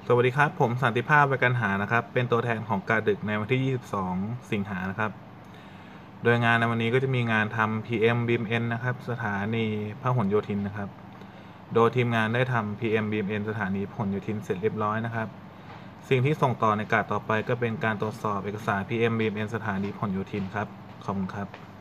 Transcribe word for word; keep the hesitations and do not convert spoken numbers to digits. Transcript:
สวัสดีครับผมสันติภาพ ประกันหานะครับเป็นตัวแทนของการดึกในวันที่ ยี่สิบสอง สิงหานะครับโดยงานในวันนี้ก็จะมีงานทำ พี เอ็ม บี เอ็ม เอ็น นะครับสถานีพหลโยธินนะครับโดยทีมงานได้ทำ พี เอ็ม บี เอ็ม เอ็น สถานีพหลโยธินเสร็จเรียบร้อยนะครับสิ่งที่ส่งต่อในการต่อไปก็เป็นการตรวจสอบเอกสาร พี เอ็ม บี เอ็ม เอ็น สถานีพหลโยธินครับขอบคุณครับ